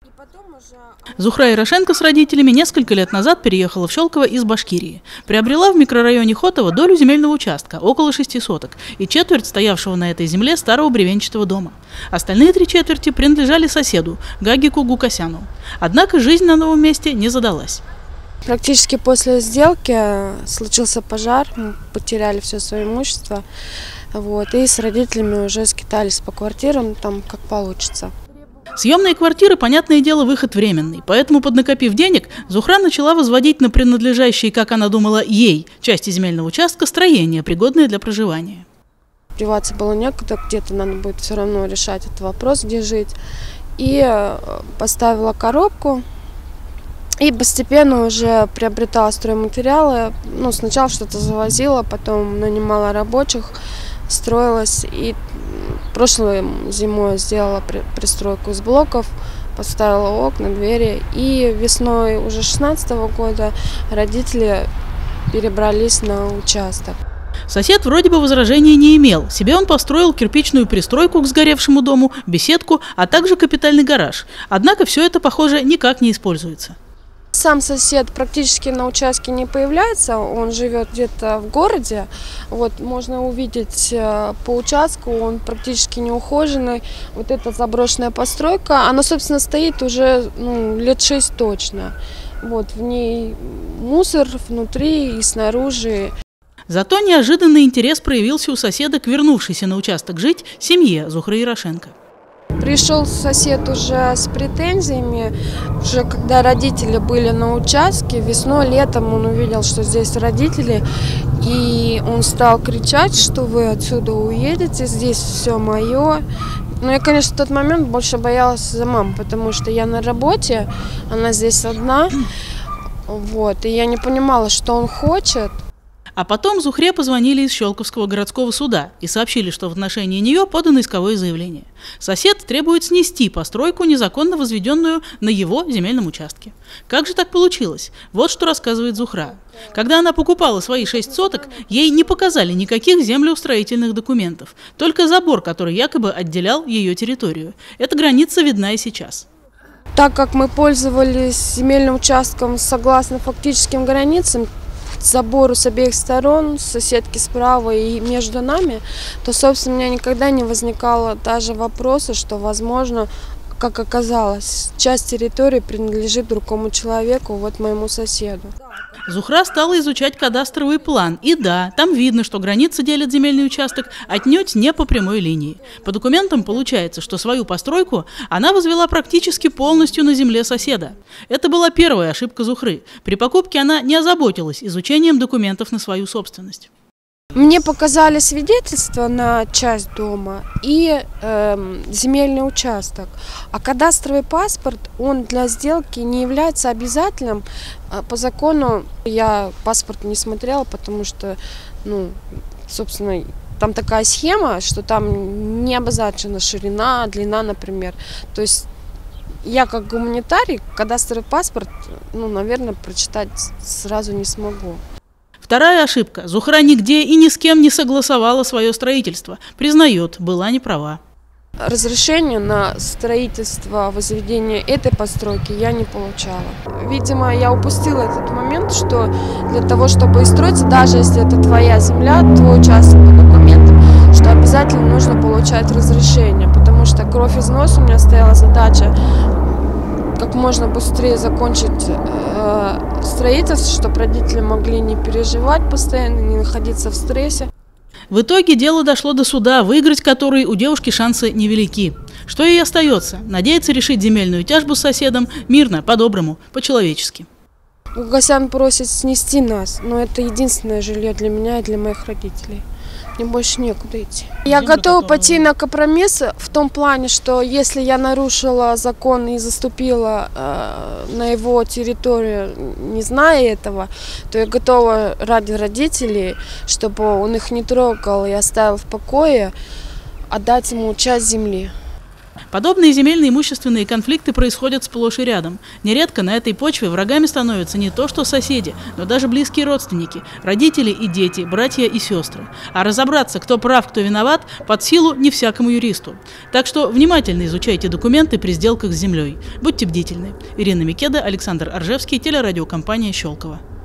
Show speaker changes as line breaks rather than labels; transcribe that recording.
Зухра Ирошенко с родителями несколько лет назад переехала в Щелково из Башкирии. Приобрела в микрорайоне Хотово долю земельного участка, около 6 соток, и четверть стоявшего на этой земле старого бревенчатого дома. Остальные 3/4 принадлежали соседу, Гагику Гукасяну. Однако жизнь на новом месте не задалась.
Практически после сделки случился пожар, мы потеряли все свое имущество, и с родителями уже скитались по квартирам, там как получится.
Съемные квартиры, понятное дело, выход временный, поэтому, поднакопив денег, Зухра начала возводить на принадлежащие, как она думала, ей части земельного участка строения, пригодные для проживания.
Деваться было некуда, где-то надо будет все равно решать этот вопрос, где жить. И поставила коробку, и постепенно уже приобретала стройматериалы. Сначала что-то завозила, потом нанимала рабочих, строилась. И прошлой зимой сделала пристройку из блоков, поставила окна, двери. И весной уже 2016 года родители перебрались на участок.
Сосед вроде бы возражений не имел. Себе он построил кирпичную пристройку к сгоревшему дому, беседку, а также капитальный гараж. Однако все это, похоже, никак не используется.
Сам сосед практически на участке не появляется, он живет где-то в городе. Можно увидеть по участку, он практически неухоженный. Эта заброшенная постройка, она, собственно, стоит уже лет 6 точно. В ней мусор внутри и снаружи.
Зато неожиданный интерес проявился у соседа к вернувшейся на участок жить семье Зухры Ирошенко.
Пришел сосед уже с претензиями, уже когда родители были на участке, весной, летом он увидел, что здесь родители, и он стал кричать, что вы отсюда уедете, здесь все мое. Но я, конечно, в тот момент больше боялась за маму, потому что я на работе, она здесь одна, и я не понимала, что он хочет.
А потом Зухре позвонили из Щелковского городского суда и сообщили, что в отношении нее подано исковое заявление. Сосед требует снести постройку, незаконно возведенную на его земельном участке. Как же так получилось? Вот что рассказывает Зухра. Когда она покупала свои 6 соток, ей не показали никаких землеустроительных документов, только забор, который якобы отделял ее территорию. Эта граница видна и сейчас.
Так как мы пользовались земельным участком согласно фактическим границам, забору с обеих сторон, соседки справа и между нами, то, собственно, у меня никогда не возникало даже вопроса, что, возможно, как оказалось, часть территории принадлежит другому человеку, моему соседу.
Зухра стала изучать кадастровый план. И да, там видно, что границы делят земельный участок отнюдь не по прямой линии. По документам получается, что свою постройку она возвела практически полностью на земле соседа. Это была первая ошибка Зухры. При покупке она не озаботилась изучением документов на свою собственность.
Мне показали свидетельство на часть дома и земельный участок. А кадастровый паспорт, он для сделки не является обязательным. По закону я паспорт не смотрела, потому что, собственно, там такая схема, что там не обозначена ширина, длина, например. То есть я как гуманитарий кадастровый паспорт, наверное, прочитать сразу не смогу.
Вторая ошибка. Зухра нигде и ни с кем не согласовала свое строительство. Признает, была не права.
Разрешение на строительство, возведение этой постройки я не получала. Видимо, я упустила этот момент, что для того, чтобы строиться, даже если это твоя земля, твой участок по документам, что обязательно нужно получать разрешение, потому что кровь из носа у меня стояла задача как можно быстрее закончить строительство, чтобы родители могли не переживать постоянно, не находиться в стрессе.
В итоге дело дошло до суда, выиграть который у девушки шансы невелики. Что ей остается? Надеяться решить земельную тяжбу с соседом мирно, по-доброму, по-человечески.
Гукасян просит снести нас, но это единственное жилье для меня и для моих родителей. Мне больше некуда идти. Я готова пойти на компромисс в том плане, что если я нарушила закон и заступила на его территорию, не зная этого, то я готова ради родителей, чтобы он их не трогал и оставил в покое, отдать ему часть земли.
Подобные земельно-имущественные конфликты происходят сплошь и рядом. Нередко на этой почве врагами становятся не то что соседи, но даже близкие родственники, родители и дети, братья и сестры. А разобраться, кто прав, кто виноват, под силу не всякому юристу. Так что внимательно изучайте документы при сделках с землей. Будьте бдительны. Ирина Микеда, Александр Оржевский, телерадиокомпания «Щелково».